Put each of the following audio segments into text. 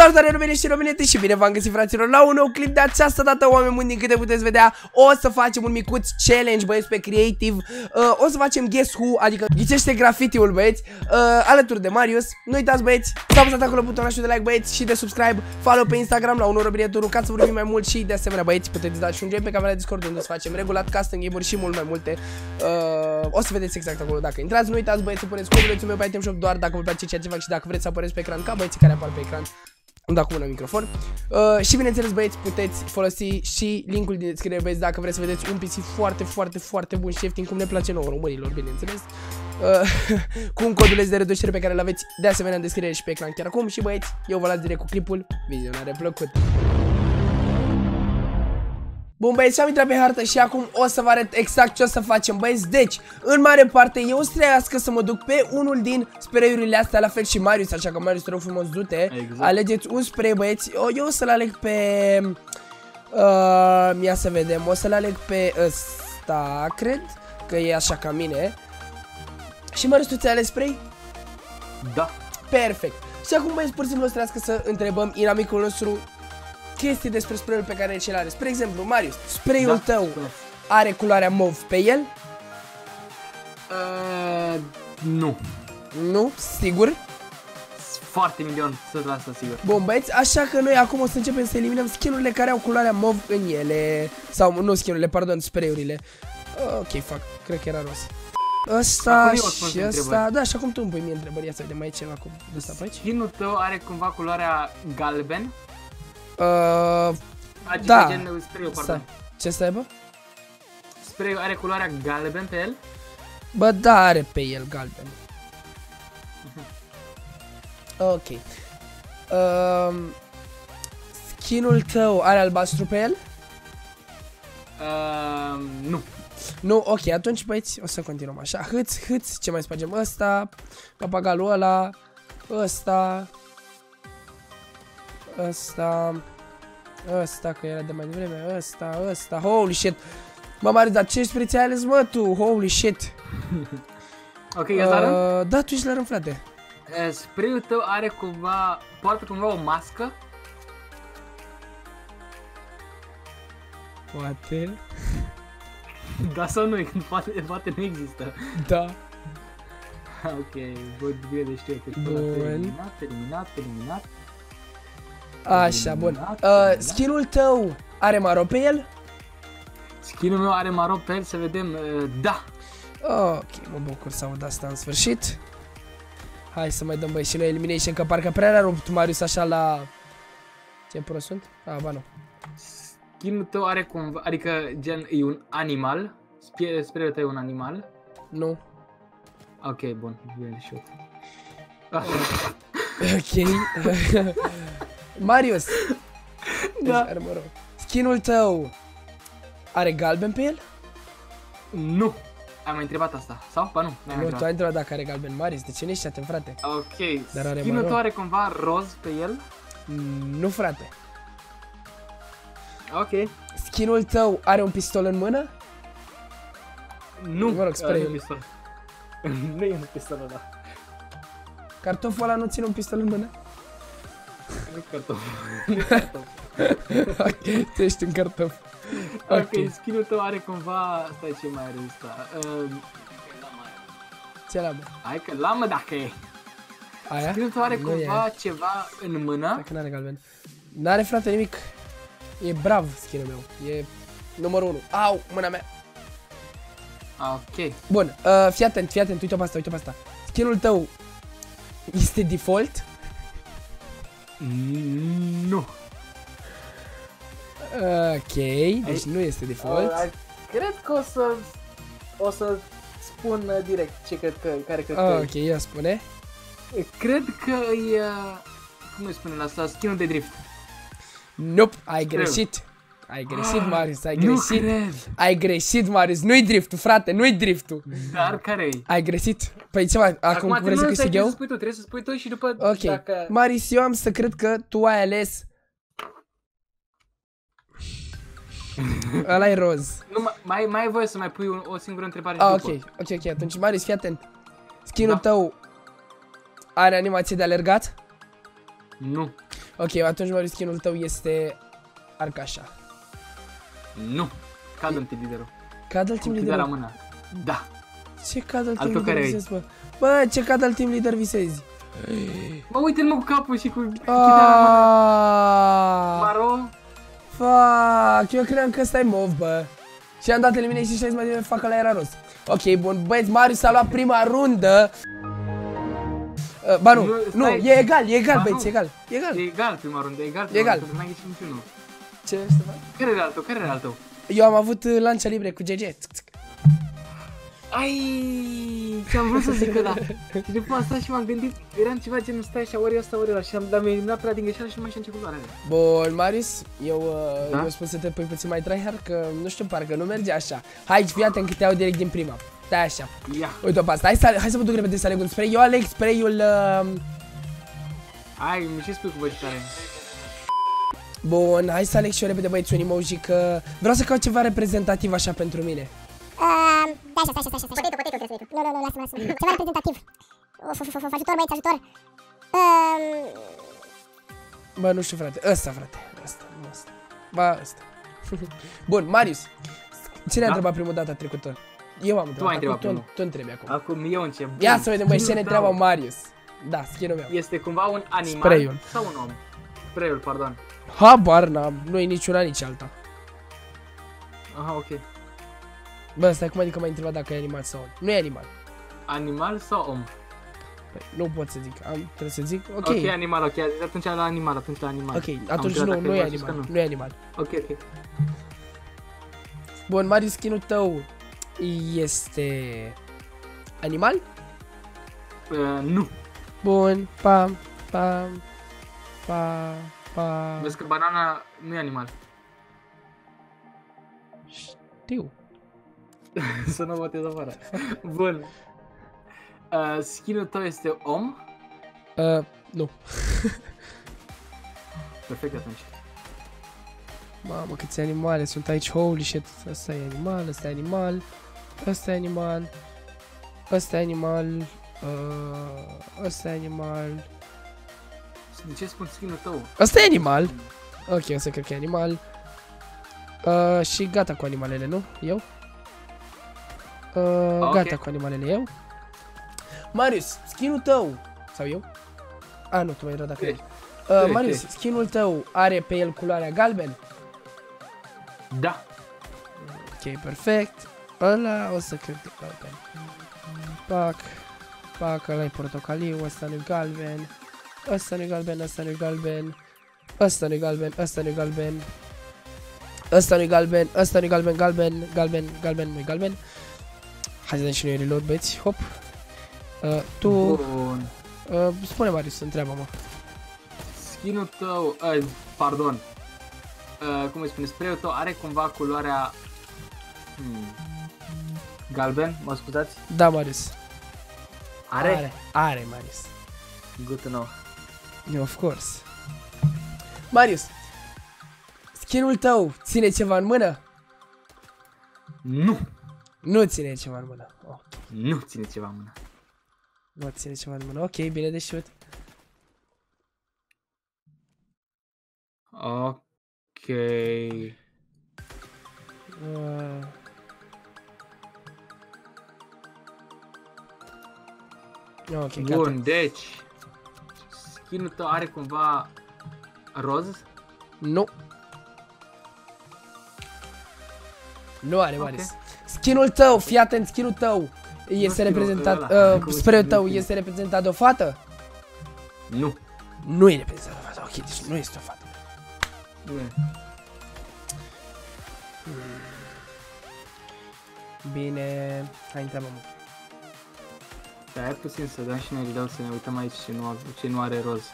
Salutare români și românete și bine v-am găsit, fraților, la un nou clip. De această dată, oameni buni, din câte puteți vedea, o să facem un micuț challenge, băieți, pe Creative. O să facem Guess Who, adică ghicește graffiti-ul, băieți, alături de Marius. Nu uitați, băieți, să apăsați acolo butonul de like, băieți, și de subscribe, follow pe Instagram la unul Robinetul, ca să vorbim mai mult. Și de asemenea, băieți, puteți da și un join pe camera Discord, unde să facem regulat custom game-uri și mult mai multe. O să vedeți exact acolo dacă intrați. Nu uitați, băieți, să puneți codul meu pe item shop doar dacă vă place ceea ce fac și dacă vreți să apăreți pe ecran ca băieții care apar pe ecran. Îmi dau cu mâna microfon. Și bineînțeles, băieți, puteți folosi și linkul din descriere, băieți, dacă vreți să vedeți un PC foarte bun și ieftin, cum ne place nouă românilor, bineînțeles. Cu un coduleț de reducere pe care îl aveți de asemenea în descriere și pe ecran chiar acum. Și băieți, eu vă las direct cu clipul. Vizionare plăcută. Bun, băieți, și am intrat pe hartă și acum o să vă arăt exact ce o să facem, băieți. Deci, în mare parte, eu o să trească să mă duc pe unul din spray-urile astea, la fel și Marius, așa că Marius, te rog frumos, du-te. Exact. Alegeți un spray, băieți. Eu o să-l aleg pe... ia să vedem, o să-l aleg pe ăsta, cred, că e așa ca mine. Și Marius, tu ți-ai ales spray? Da. Perfect. Și acum, băieți, pur și simplu o să trească să întrebăm inamicul nostru chestii despre spray-ul pe care ce-l are. Spre exemplu, Marius, spray-ul tău are culoarea mauve pe el? Nu. Nu? Sigur? Foarte milion, 100% sigur. Bun, băieți, așa că noi acum o să începem să eliminăm skin-urile care au culoarea mauve în ele. Sau, nu skin-urile, pardon, spray-urile. Ok, fac, cred că era roz. Ăsta și ăsta, da, și acum tu îmi pui mie întrebări. Ia să vedem, mai e ceva cu ăsta pe aici. Skin-ul tău are cumva culoarea galben? Da. Gen spray-ul, pardon. Ce să aibă? Spray-ul are culoarea galben pe el? Bă, da, are pe el galben. Ok. Skin-ul tău are albastru pe el? Nu. Nu, ok, atunci, băieți, o să continuăm așa. Hâț, ce mai spargem? Ăsta, papagalul ăla, ăsta, că era de mai devreme, ăsta, holy shit. Mă, Marius, dar ce spray ți-ai ales, mă, tu? Holy shit. Ok, ești la rând? Da, tu ești la rând, frate. Spray-ul tău are cumva, poartă cumva o mască? Poate. Da sau nu? Poate nu există. Da. Ok, bine de știu că terminat. Așa, bun. Skin-ul tău are maro pe el? Skin-ul meu are maro pe el, să vedem, da. Ok, mă bucur să aud asta în sfârșit. Hai să mai dăm, băi, și noi elimination, că parcă prea a rupt Marius așa la... Ce prost sunt? Ba nu. Skin-ul tău are cumva, adică gen e un animal? Spray-ul tău e un animal? Nu. Ok, bun, bine și eu. Ok. Marius. Da. Skin-ul tău are galben pe el? Nu. Ai mai întrebat asta? Sau? Ba nu. Nu, tu ai întrebat dacă are galben. Marius, de ce nu ești atent, frate? Ok. Skin-ul tău are cumva roz pe el? Nu, frate. Ok. Skin-ul tău are un pistol în mână? Nu. Mă rog, spray-ul. Nu e un pistol ăla. Cartoful ăla nu ține un pistol în mână? Nu cartof. Ok, tu ești un cartof. Ok, skin-ul tău are cumva... Stai, ce mai are ăsta? Ce lamă? Hai că lamă dacă e. Aia? Skin-ul tău are cumva ceva în mână? Dacă n-are galben. N-are, frate, nimic. E brav skin-ul meu. E numărul 1. Au, mâna mea. Ok. Bun, fii atent, uite-o pe asta, Skin-ul tău este default? Nu. Ok, deci nu este default. Cred că o să spun direct care cred că e. Ok, ia spune. Cred că e... Cum îi spune la asta? Skin-ul de drift. Nope, ai greșit. Ai greșit, Marius, ai greșit. Nu cred. Ai greșit, Marius, nu-i driftul, frate, nu-i driftul. Dar care-i? Ai greșit. Păi ce mai, acum vrei să câștig eu? Trebuie să spui tu și după... Ok, dacă... Marius, eu am să cred că tu ai ales... Ăla e roz. Nu, mai ai voie să mai pui o singură întrebare și după. Ok, atunci Marius, fii atent. Skin-ul tău are animație de alergat? Nu. Ok, atunci Marius, skin-ul tău este Arcașa. Nu. Cuddle Team liderul. Cuddle Team Lider la Leader? mână. Da. Ce Cuddle Team Altul Leader care visezi, bă? Bă, ce Cuddle Team Leader visezi? Mă, uite-l mă cu capul și cu chitara la mână. Maro. Fuck, eu cream că ăsta e mov, bă. Și am dat elimination și mai devreme fac ăla era rost. Ok, bun, băieți, Marius a luat prima rundă. Ba nu, e egal, băieți, e egal. E egal prima rundă, e egal. N-ai ieșit niciunul. Ce să fac? Care era altul? Care era altul? Eu am avut lancia libre cu GG. Ai, ce-am vrut să zic ăla. Și după asta și m-am gândit, era în ceva genul stai așa, ori ăsta, ori ăla. Și dar mi-a eliminat prea din greșeală și nu mai știu în ce culoare are. Bun, Marius, eu spun să te pui puțin mai tryhard, că nu știu, parcă nu merge așa. Hai, fii atent că te iau direct din prima. Stai așa. Ia. Uite-o pe asta, hai să mă duc repede să aleg un spray. Eu aleg spray-ul... Hai, mi ce spui cu băi tare? Bun, hai să aleg și eu repede, băieți, un emoji, că vreau să caut ceva reprezentativ așa pentru mine. Da, așa. Potato, trebuie să Nu, lasă-mă. Ceva reprezentativ. Ajutor, băieți, ajutor. Bă, nu știu, frate. Ăsta, frate. Ăsta. Ba, ăsta. Bun, Marius. Cine a întrebat primul data trecută? Eu am întrebat. Tu ai întrebat primul. Tu întrebi acum. Acum eu încep. Ia să vedem, băi, ce ne întreabă Marius. Da, skin-ul meu. Este cumva un animal Spray-ul. sau un om? Spray-ul, pardon. Habar n-am. Nu e niciuna, nici alta. Aha, ok. Bă, stai, cum adică m-ai întrebat dacă e animal sau om? Nu e animal. Animal sau om? Păi, nu pot să zic. Trebuie să zic. Ok. Ok, animal, ok. Atunci la animal, Ok, atunci nu e animal. Nu e animal. Ok. Bun, Marius, skin-ul tău este animal? Nu. Bun, pam. Vezi că banana nu e animal. Știu. Să nu votez afară. Bun. Skin-ul tău este om? Nu. Perfect atunci. Mamă, câți animale sunt aici, holy shit. Ăsta e animal, ăsta e animal. Ăsta e animal. Ăsta e animal. Ăsta e animal. De ce spun skin-ul tău? Ăsta e animal. Ok, o să cred că e animal. Și gata cu animalele, nu? Eu? Gata cu animalele, eu? Marius, skin-ul tău. Sau eu? Nu, tu mai era dacă ești. Marius, skin-ul tău are pe el culoarea galben? Da. Ok, perfect. Ăla o să cred că galben. Pac, ăla e portocaliu, ăsta nu-i galben. Ăsta nu-i galben, ăsta nu-i galben. Ăsta nu-i galben, ăsta nu-i galben. Ăsta nu-i galben, ăsta nu-i galben, galben, nu-i galben. Hai să dăm și noi reload, băieți, hop. Tu... Bun. Spune, Marius, întreabă-mă. Skin-ul tău, pardon. Cum îi spune, spray-ul tău are cumva culoarea... galben, mă scuzați? Da, Marius. Are, Marius. Good to know. Of course. Marius, skin-ul tău ține ceva în mână? Nu. Nu ține ceva în mână. Oh. Nu ține ceva în mână. Nu ține ceva în mână. Ok, bine de știut. Ok. Ok, bun, gata. deci skin-ul tău are cumva roz? Nu. Nu are, Marius. Skin-ul tău, fii atent, skin-ul tău este reprezentat, spray-ul tău este reprezentat de o fată? Nu. Nu e reprezentat de o fată, ok, deci nu este o fată. Nu e. Bine, hai întreabă-mă. Hai puțin să dăm și noi reload să ne uităm aici ce nu are roz.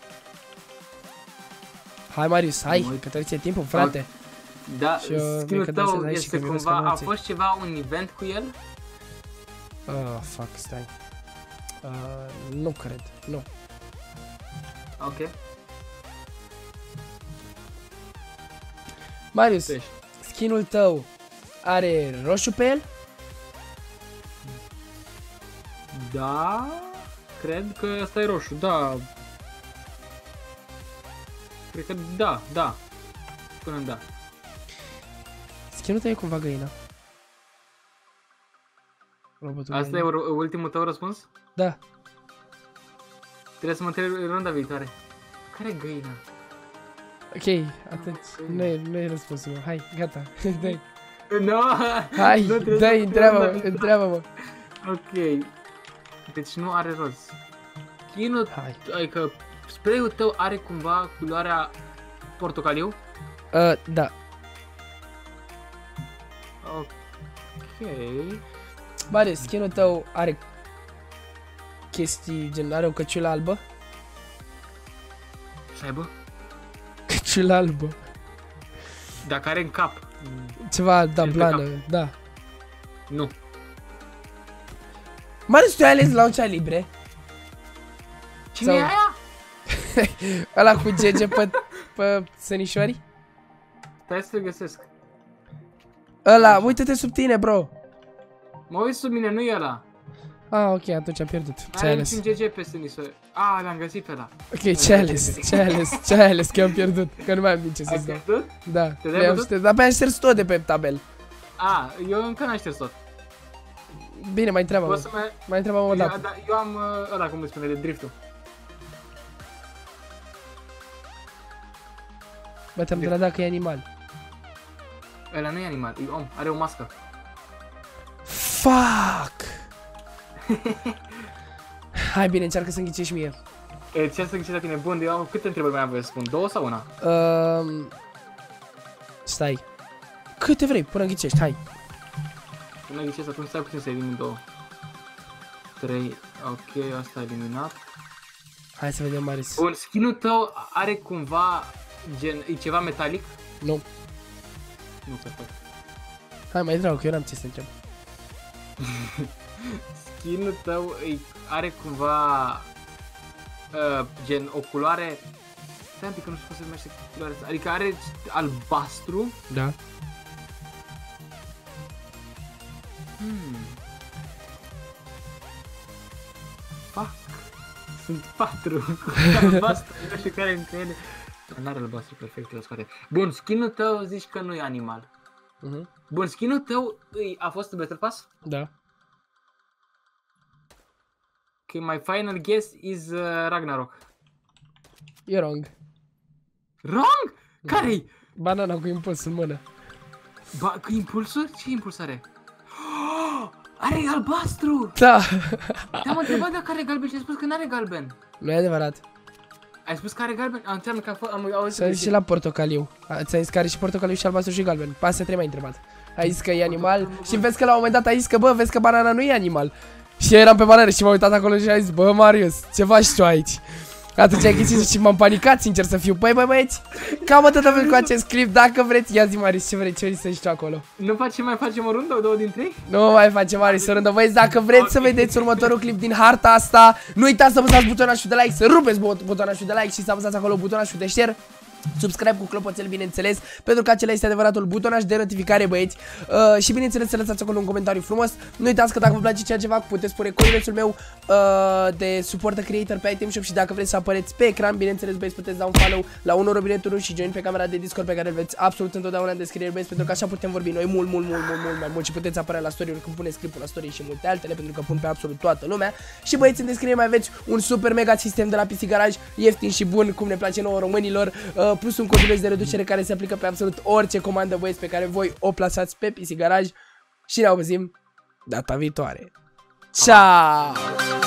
Hai, Marius, hai, că trece timpul, frate. Da, skin-ul tău este cumva, a fost ceva, un event cu el? Fuck, stai. Nu cred, nu. Ok. Marius, skin-ul tău are roșu pe el? Da, cred că ăsta e roșu, da. Cred că da, da. Până da. Skin-ul tău e cumva găina. Robotul Asta găina. e ultimul tău răspuns? Da. Trebuie să mă întreb runda viitoare. Care e găina? Ok, atunci nu e răspunsul meu. Hai, gata. Dai. No! Hai, Nu trebuie dai, să întreabă-mă, întreb. întreabă-mă. Ok. Deci nu are rost. Skin-ul, Hai. adică spray-ul tău are cumva culoarea portocaliu? Da. Ok. Marius, skin-ul tău are chestii, gen, are o căciulă albă? Să aibă? Căciulă albă. Dacă are în cap. Ceva, da, Pe blană, da. Nu. Marius, tu ai ales launcha libre? Cine Sau- e aia? Ăla cu GG pe sănișori? Stai să-l găsesc. Ăla, uite-te sub tine, bro. Mă uit sub mine, nu e ăla. Ah, ok, atunci am pierdut. Ce ai Are ales? un GG peste nisoi. Ah, l-am găsit pe ăla. Ok, ce ai ales? Ce ai ales? Ce ai ales? Că eu am pierdut. Că nu mai am nici ce Ai să-ți dau. pierdut? Da, Te-ai le-am văzut? șters. Dar pe aia am șters tot de pe tabel. Ah, eu încă n-am șters tot. Bine, mai întreabă-mă. Poți să mai... Mai întreabă-mă o dată. Eu am ăla, cum îi spune, de driftul. Bă, te-am întrebat dacă e animal. Ăla nu e animal, e om, are o mască. Fuck! Hai bine, încearcă să înghicești mie. Ce să ghicesc la tine? Bun, eu câte întrebări mai am voie să spun? 2 sau una? Stai. Câte vrei, până înghicești, hai. Până ghicesc, atunci stai puțin să elimin 2. 3, ok, asta a eliminat. Hai să vedem, Marius. Bun, skin-ul tău are cumva, gen, e ceva metalic? Nu. Nu, perfect. Hai, mai drag, că eu n-am ce să întreb. Skin-ul tău are cumva, gen, o culoare... Stai un pic, că nu știu cum se numește culoarea asta. Adică are albastru. Da. Fuck. Sunt 4. Albastru, nu știu care între ele. N-are albastru, perfect, îl scoate. Bun, skin-ul tău zici că nu e animal. Bun, skin-ul tău a fost în Battle Pass? Da. Ok, my final guess is Ragnarok. E wrong. Wrong? Care-i? Banana cu impuls în mână. Cu impulsuri? Ce impuls are? Oh, are albastru! Da. Te-am întrebat dacă are galben și ai spus că n-are galben. Nu e adevărat. Ai spus că are galben? Înseamnă că am auzit S-a zis și la portocaliu. Ți-ai zis că are și portocaliu și albastru și galben. Pe astea 3 m-ai întrebat. Ai zis că e animal și vezi că la un moment dat ai zis că bă, vezi că banana nu e animal. Și eu eram pe banană și m-am uitat acolo și am zis, bă, Marius, ce faci tu aici? Atunci ai ghicit și m-am panicat, sincer să fiu. Păi, băieți, cam atât avem cu acest clip. Dacă vreți, ia zi, Marius, ce vrei să zici tu acolo? Nu mai facem o rundă, 2 din 3? Nu mai face Marius o rândă. Băieți, dacă vreți să vedeți următorul clip din harta asta, nu uitați să apăsați butonașul de like, să rupeți butonașul de like și să apăsați acolo butonașul de share. Subscribe cu clopoțel, bineînțeles, pentru că acela este adevăratul butonaj de notificare, băieți. Și bineînțeles să lăsați acolo un comentariu frumos. Nu uitați că dacă vă place ceea ce fac, puteți pune codulețul meu de supporter creator pe Item Shop. Și dacă vreți să apăreți pe ecran, bineînțeles, băieți, puteți da un follow la 1 robinetul și join pe camera de Discord pe care îl veți absolut întotdeauna în descriere, băieți, pentru că așa putem vorbi noi mult mai mult și puteți apărea la story-uri când puneți clipul la story și multe altele, pentru că pun pe absolut toată lumea. Și băieți, în descriere mai aveți un super mega sistem de la PC Garage, ieftin și bun, cum ne place nouă românilor, plus un coduleț de reducere care se aplică pe absolut orice comandă, băieți, pe care voi o plasați pe PC Garage. Și ne auzim data viitoare. Ciao!